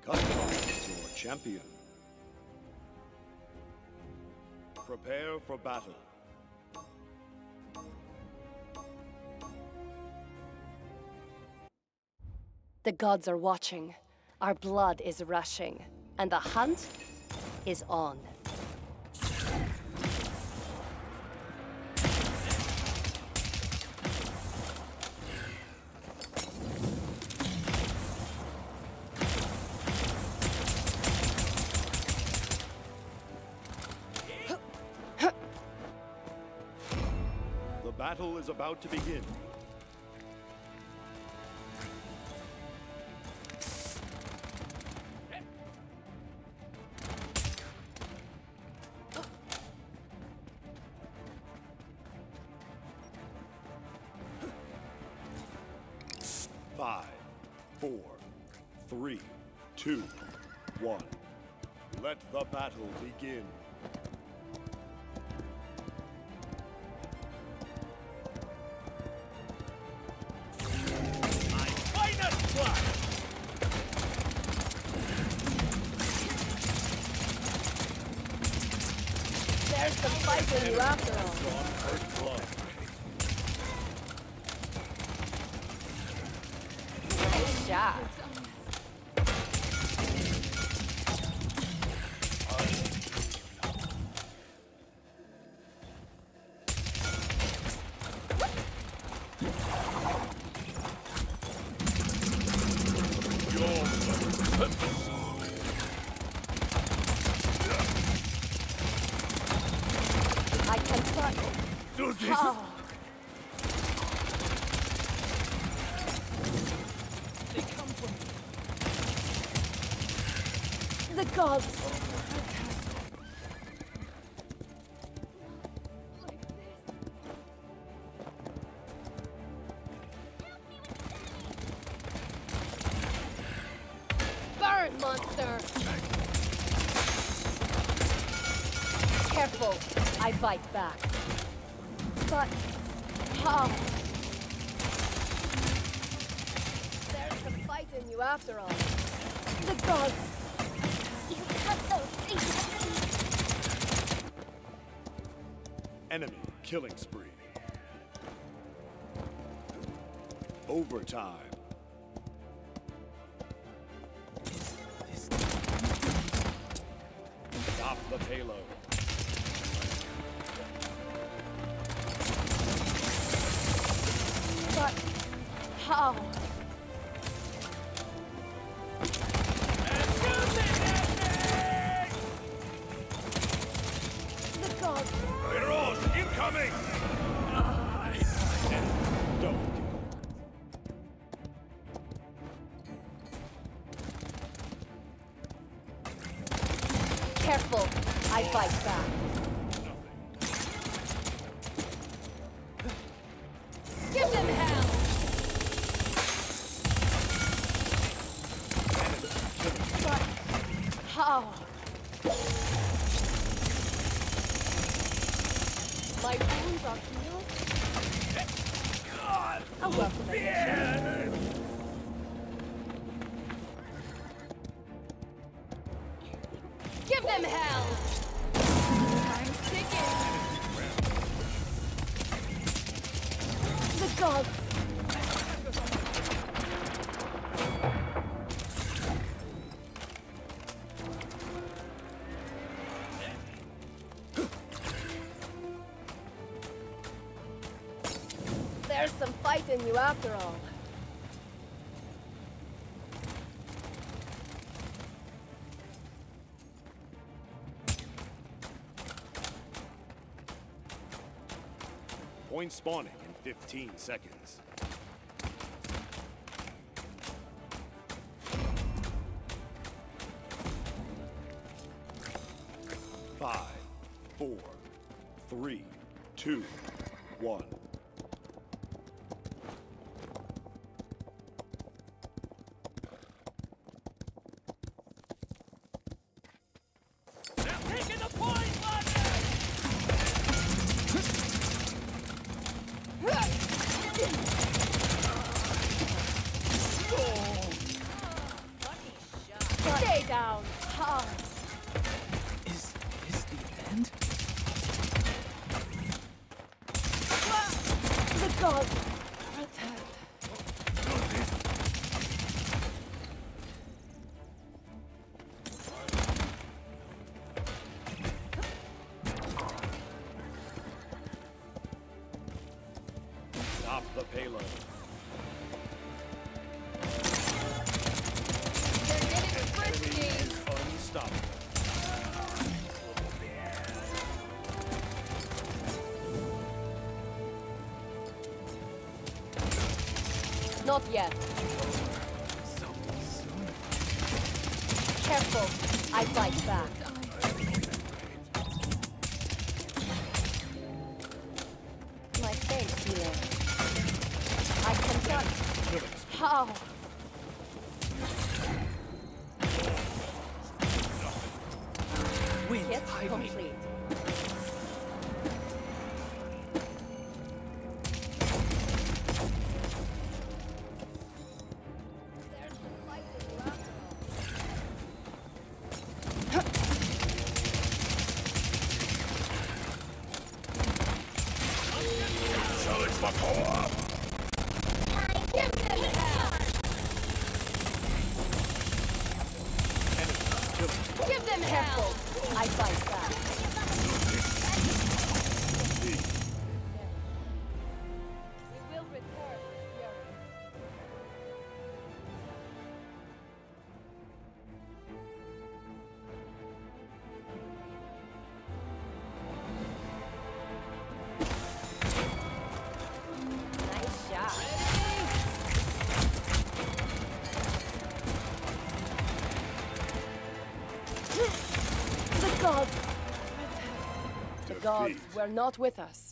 Customize your champion. Prepare for battle. The gods are watching. Our blood is rushing. And the hunt is on. The battle is about to begin. Five, 4, 3, 2, 1. Let the battle begin. My finest flash! There's some fight in you after all. Drawn earth blood. Nice shot. I can start. Do this. Oh. They come from The gods. Burn, monster! Careful, I bite back. But how? There's some fight in you after all. The gods. You cut those things. Enemy killing spree. Overtime. Stop the payload. But how? The gods. Heroes incoming! Double kill. Careful, I bite back. Give them hell! But how? My wounds are healed? A welcome addition. Give them hell! I'm ticking. The gods. There's some fight in you after all. Point spawning in 15 seconds. Five, 4, 3, 2, 1. taking the point, But down hard. Is this the end? The gods return. Stop the payload. They're getting frisky. Unstoppable. Not yet. So soon. Careful. I fight back. My thanks, healer. I can touch. How? Wind, Kit hide me. complete. There's the fight in you after Challenge my power! Give them hell! Give them hell! I fight back. We will return, Fury. Nice shot. The gods! The gods were not with us.